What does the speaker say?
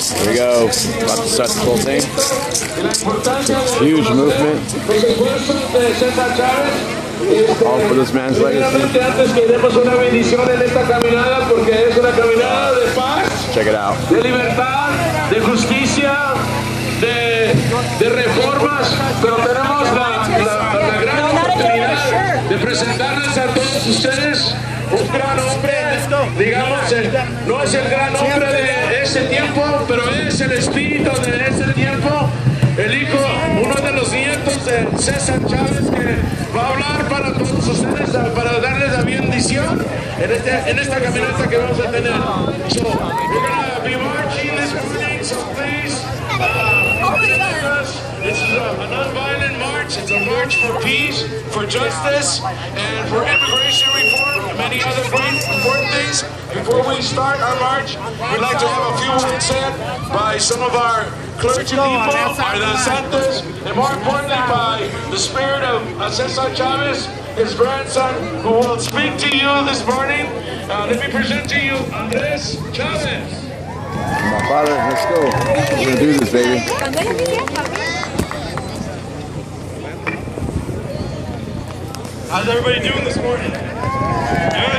Here we go. About to start the whole thing. Huge movement. All for this man's legacy. Check it out. De libertad, de justicia, de reformas, pero tenemos la gran oportunidad de presentarles a todos ustedes un gran hombre, digamos, no es el gran hombre de ese tiempo, pero es el espíritu de ese tiempo, el hijo, uno de los nietos de Cesar Chavez, que va a hablar para todos ustedes, para darles la bendición en esta caminata que vamos a tener. So, we're gonna be marching this morning, so please, this is a non-violent march. It's a march for peace, for justice, and for immigration reform, and many other great important things. Before we start our march, we'd like to have a few words said by some of our clergy people, our danzantes, and more importantly by the spirit of Cesar Chavez, his grandson, who will speak to you this morning. Let me present to you Andres Chavez. My father, let's go. We're gonna do this, baby. How's everybody doing this morning?